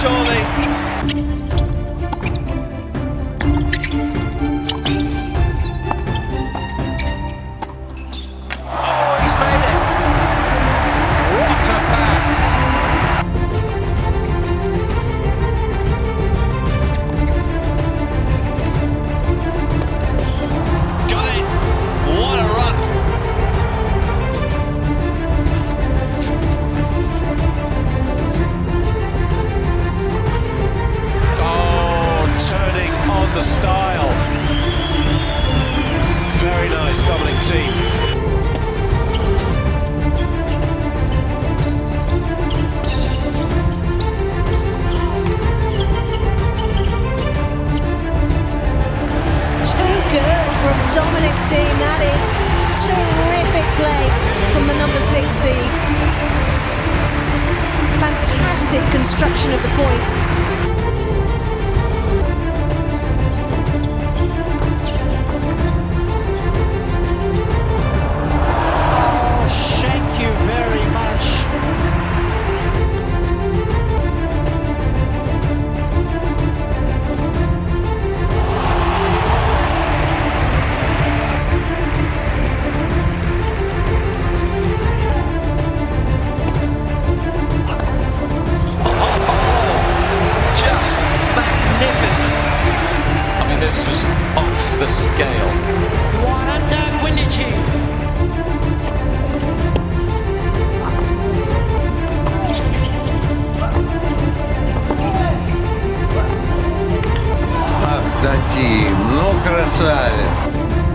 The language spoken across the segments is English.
surely. The style. Very nice, Dominic Thiem. Too good from Dominic Thiem. That is terrific play from the number 6 seed. Fantastic construction of the point. This was off the scale. Ах, да, Тим, ну красавец.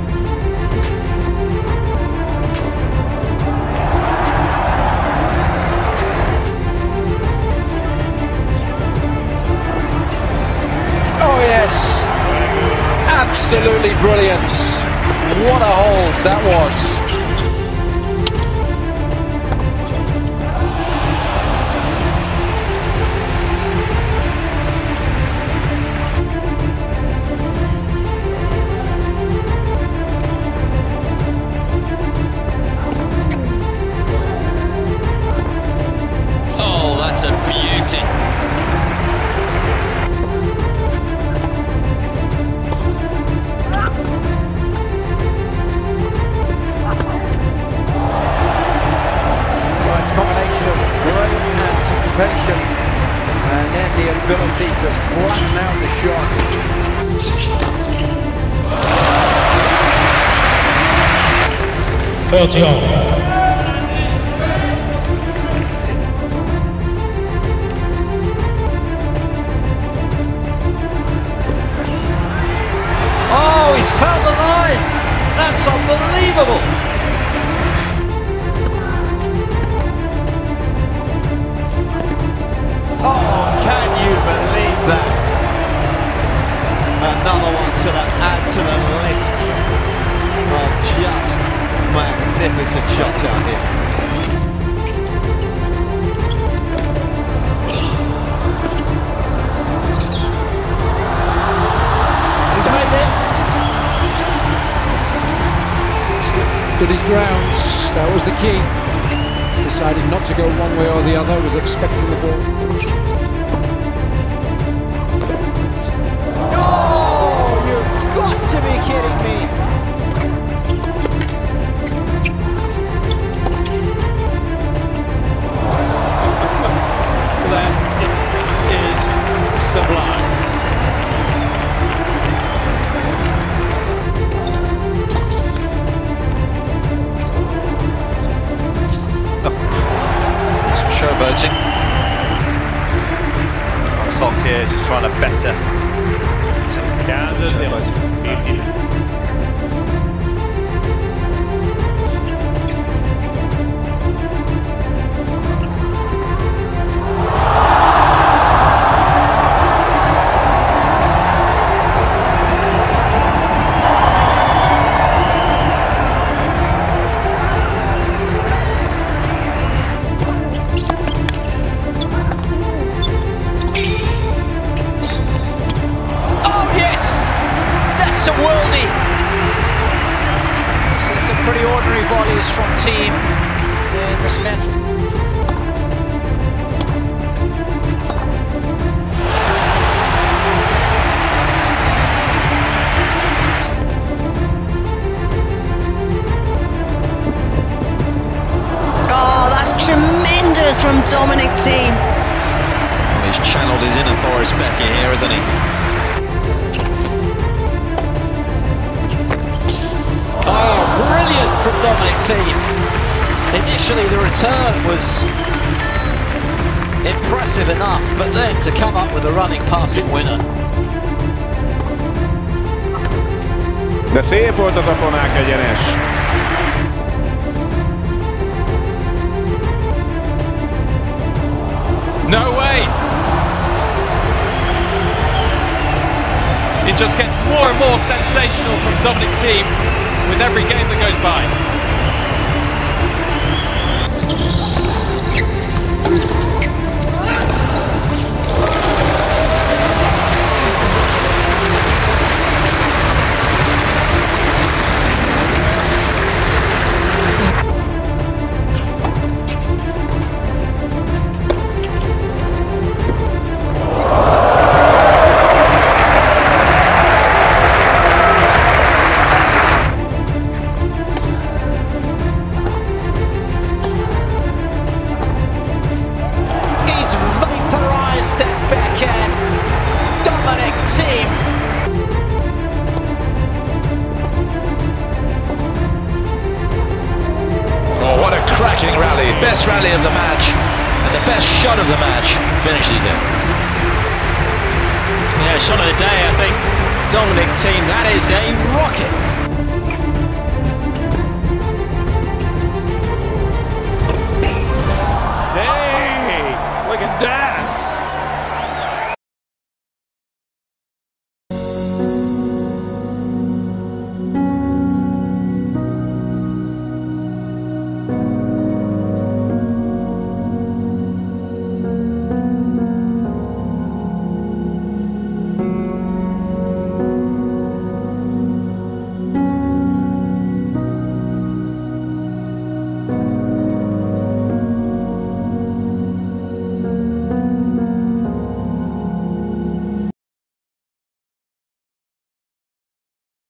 Oh yes. Absolutely brilliant. What a hold that was. Oh, that's a beauty. Combination of great anticipation and then the ability to flatten out the shot. Oh, he's found the line. That's unbelievable. Oh, can you believe that? Another one to add to the list of just magnificent shots out here. He's made it. Stood his grounds, that was the key. Decided not to go one way or the other, was expecting the ball. Oh, you've got to be kidding me. That is sublime. Showboating. Sock here, just trying to better. 15. Pretty ordinary volleys from Thiem in this match. Dominic Thiem. Well, he's channeled his inner Boris Becker here, hasn't he? Oh, brilliant from Dominic Thiem. Initially the return was impressive enough, but then to come up with a running passing winner. De szép volt az a fonák egyenes. No way! It just gets more and more sensational from Dominic Thiem with every game that goes by. Cracking rally, best rally of the match, and the best shot of the match finishes it. Yeah, shot of the day, I think. Dominic Thiem, that is a rocket.